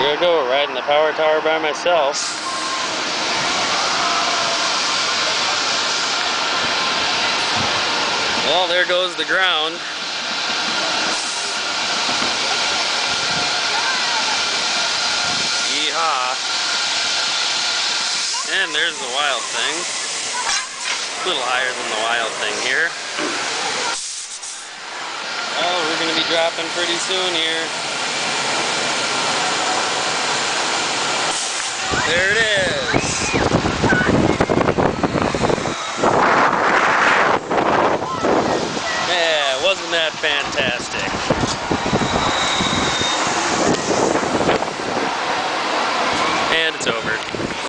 Here I go, riding the power tower by myself. Well, there goes the ground. Yeehaw. And there's the wild thing. A little higher than the wild thing here. Oh, we're going to be dropping pretty soon here. There it is.